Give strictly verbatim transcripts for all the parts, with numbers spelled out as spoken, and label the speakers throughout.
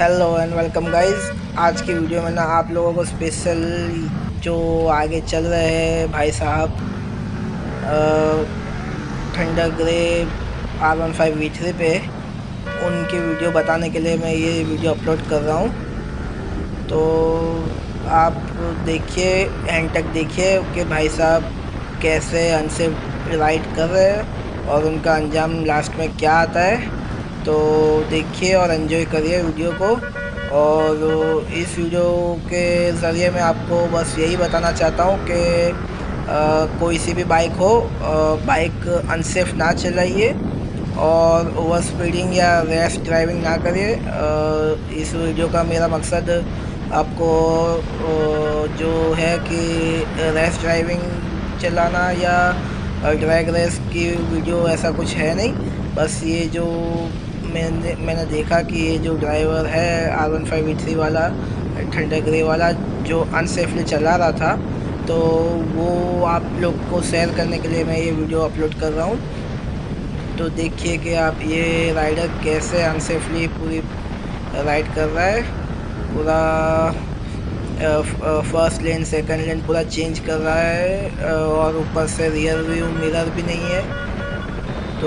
Speaker 1: Hello and welcome guys. आज की video में ना आप लोगों को स्पेशल जो आगे चल रहे हैं भाई साहब thunder grey R one five V three पे उनकी वीडियो बताने के लिए मैं ये वीडियो अपलोड कर रहा हूँ। तो आप देखिए, एंड तक देखिए कि भाई साहब कैसे अनसेफ राइड कर रहे हैं और उनका अंजाम लास्ट में क्या आता है। तो देखिए और एंजॉय करिए वीडियो को। और इस वीडियो के ज़रिए मैं आपको बस यही बताना चाहता हूँ कि कोई सी भी बाइक हो, बाइक अनसेफ ना चलाइए और ओवर स्पीडिंग या रैश ड्राइविंग ना करिए। इस वीडियो का मेरा मकसद आपको जो है कि रैश ड्राइविंग चलाना या ड्रैग रेस की वीडियो ऐसा कुछ है नहीं। बस ये जो मैंने मैंने देखा कि ये जो ड्राइवर है R one five V three वाला थंडर ग्रे वाला जो अनसेफली चला रहा था, तो वो आप लोग को शेयर करने के लिए मैं ये वीडियो अपलोड कर रहा हूँ। तो देखिए कि आप ये राइडर कैसे अनसेफली पूरी राइड कर रहा है। पूरा फर्स्ट लेन सेकंड लेन पूरा चेंज कर रहा है और ऊपर से रियर व्यू मिरर भी नहीं है। तो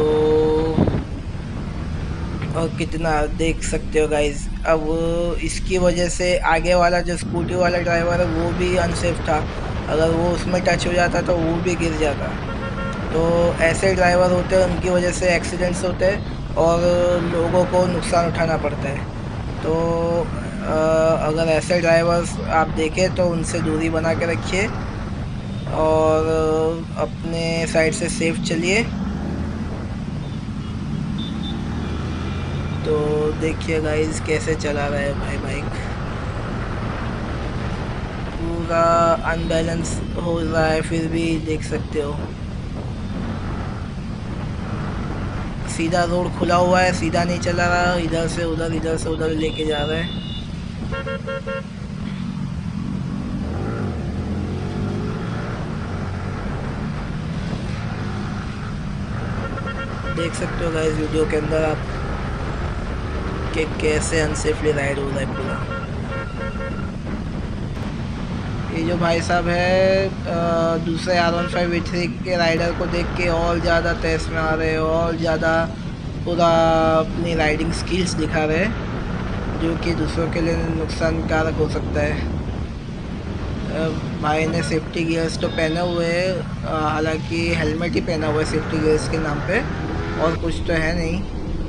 Speaker 1: और कितना देख सकते हो गाइज। अब इसकी वजह से आगे वाला जो स्कूटी वाला ड्राइवर है वो भी अनसेफ था। अगर वो उसमें टच हो जाता तो वो भी गिर जाता। तो ऐसे ड्राइवर होते हैं, उनकी वजह से एक्सीडेंट्स होते हैं और लोगों को नुकसान उठाना पड़ता है। तो अगर ऐसे ड्राइवर्स आप देखें तो उनसे दूरी बना के रखिए और अपने साइड से सेफ चलिए। तो देखिए गाइस कैसे चला रहा है भाई बाइक, पूरा अनबैलेंस हो रहा है, फिर भी देख सकते हो सीधा रोड खुला हुआ है, सीधा नहीं चला रहा, इधर से उधर इधर से उधर लेके जा रहा है। देख सकते हो गाइस वीडियो के अंदर आप कि कैसे अनसेफली राइड हो रहा है पूरा। ये जो भाई साहब है दूसरे R one five V three के राइडर को देख के और ज़्यादा तेज में आ रहे हैं और ज़्यादा पूरा अपनी राइडिंग स्किल्स दिखा रहे हैं, जो कि दूसरों के लिए नुकसानकारक हो सकता है। भाई ने सेफ्टी गियर्स तो पहने हुए हैं, हालांकि हेलमेट ही पहना हुआ है सेफ्टी गियर्स के नाम पे, और कुछ तो है नहीं।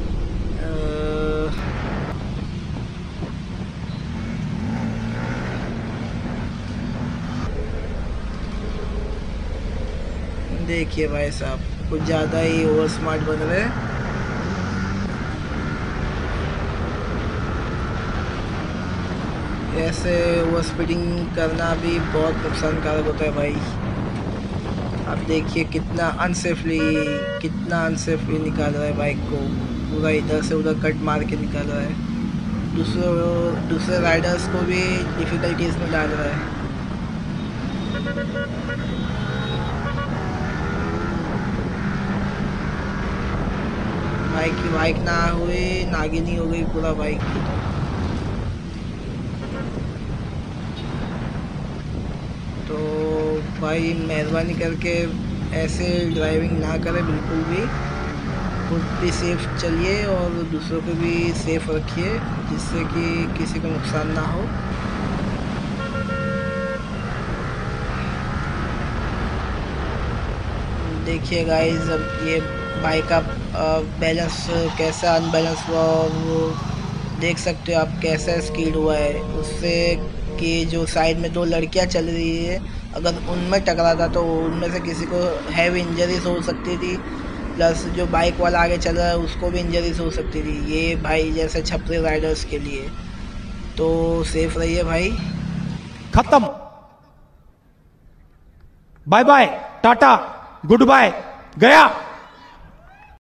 Speaker 1: देखिए भाई साहब कुछ ज़्यादा ही ओवर स्मार्ट बन रहे हैं। ऐसे ओवर स्पीडिंग करना भी बहुत नुकसानकारक होता है भाई। आप देखिए कितना अनसेफली कितना अनसेफली निकाल रहा है बाइक को, पूरा इधर से उधर कट मार के निकाल रहा है, दूसरों दूसरे राइडर्स को भी डिफ़िकल्टीज में डाल रहा है। बाइक की बाइक ना हुई नागिनी हो गई पूरा बाइक की। तो भाई मेहरबानी करके ऐसे ड्राइविंग ना करें बिल्कुल भी, खुद भी सेफ चलिए और दूसरों को भी सेफ रखिए जिससे कि किसी को नुकसान ना हो। देखिए गाइस अब ये बाइक का बैलेंस कैसा अनबैलेंस हुआ और वो देख सकते हो आप कैसा स्कीड हुआ है उससे कि जो साइड में दो लड़कियां चल रही है, अगर उनमें टकराता तो उनमें से किसी को हैवी इंजरीज हो सकती थी, प्लस जो बाइक वाला आगे चल रहा है उसको भी इंजरीज हो सकती थी। ये भाई जैसे छपरी राइडर्स के लिए तो सेफ रहिए भाई।
Speaker 2: खत्म, bye bye, tata, goodbye, गया।